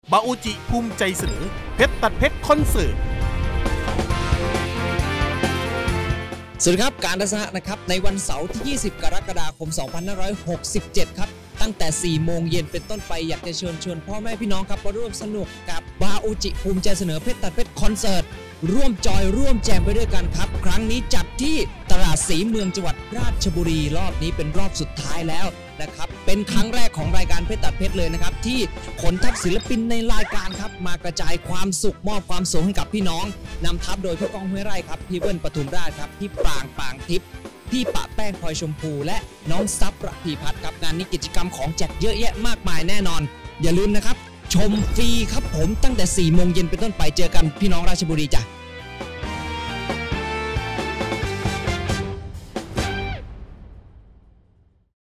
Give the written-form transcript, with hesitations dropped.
บาโอจิภูมิใจเสนอเพชรตัดเพชรคอนเสิร์ตสวัสดีครับการทัศนะนะครับในวันเสาร์ที่ 20 กรกฎาคม 2567 ครับตั้งแต่ 4 โมงเย็นเป็นต้นไปอยากจะเชิญพ่อแม่พี่น้องครับมาร่วมสนุกกับบาโอจิภูมิใจเสนอเพชรตัดเพชรคอนเสิร์ตร่วมจอยร่วมแจมไปด้วยกันครับครั้งนี้จัดที่ตลาดสีเมืองจังหวัดราชบุรีรอบนี้เป็นรอบสุดท้ายแล้วนะครับเป็นครั้งแรกของรายการเพชรตัดเพชรเลยนะครับที่ขนทัพศิลปินในรายการครับมากระจายความสุขมอบความสุขให้กับพี่น้องนำทัพโดยพี่ก้องห้วยไร่ครับพี่เบิ้ลปทุมราชครับพี่ปางทิพย์พี่ปะแป้งพลอยชมพูและน้องซับประพีพัฒน์ครับงานนี้กิจกรรมของแจกเยอะแยะมากมายแน่นอนอย่าลืมนะครับชมฟรีครับผมตั้งแต่ 4 โมงเย็นเป็นต้นไปเจอกันพี่น้องราชบุรีจ้ะ